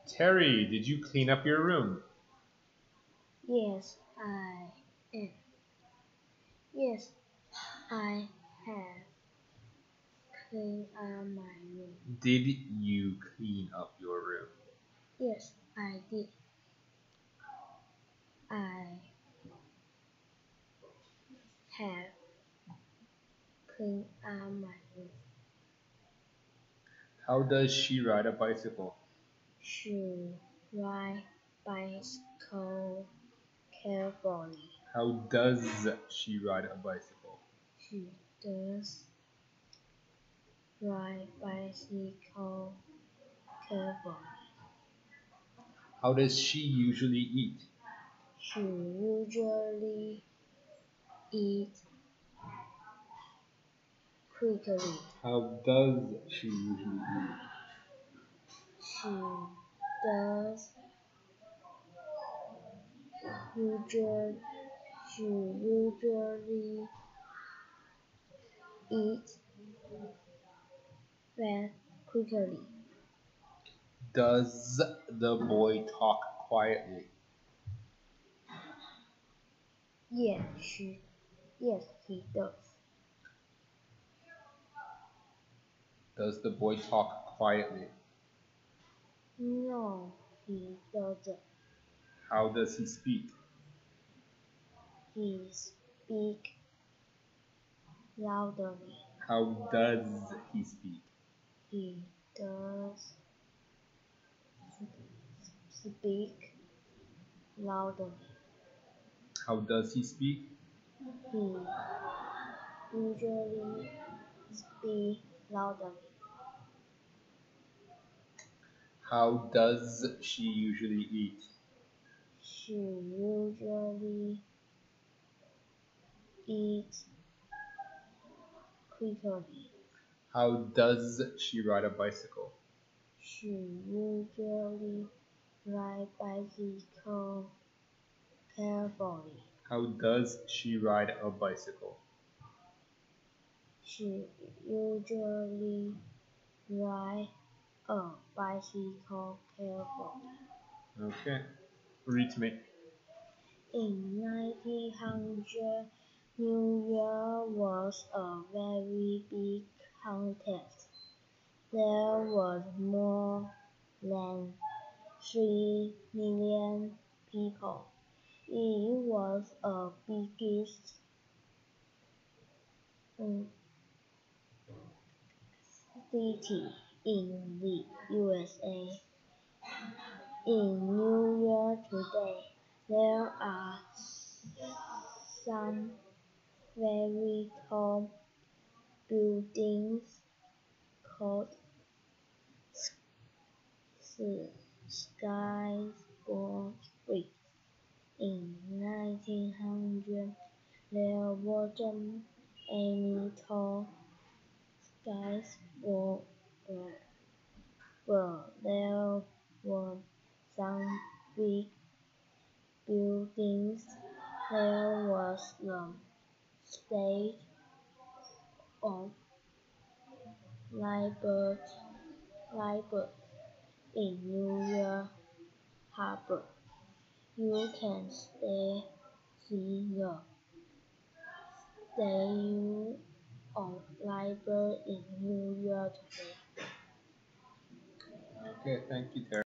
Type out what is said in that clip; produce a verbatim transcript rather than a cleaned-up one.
Terry, did you clean up your room? Yes, I am. Yes, I have cleaned up my room. Did you clean up your room? Yes, I did. I have cleaned up my room. How does she ride a bicycle? She ride bicycle carefully. How does she ride a bicycle? She does ride bicycle carefully. How does she usually eat? She usually eats quickly. How does she usually eat? She does usually she usually eats very quickly. Does the boy talk quietly? Yes, she yes he does. Does the boy talk quietly? No, he doesn't. How does he speak? He speaks loudly. How does he speak? He does speak loudly. How does he speak? He usually speaks loudly. How does she usually eat? She usually eats quickly. How does she ride a bicycle? She usually rides bicycle carefully. How does she ride a bicycle? She usually rides a bicycle carefully. Okay. Read to me. In nineteen hundred, New Year was a very big contest. There was more than three million people. It was the biggest um, city in the U S A. In New York today, there are some very tall buildings called skyscrapers. In nineteen hundred, there wasn't any tall skyscrapers, but there were some big buildings. There was the State of Liberty in New York Harbor. You can stay see the Statue of Liberty in New York today. Okay, thank you, Terry.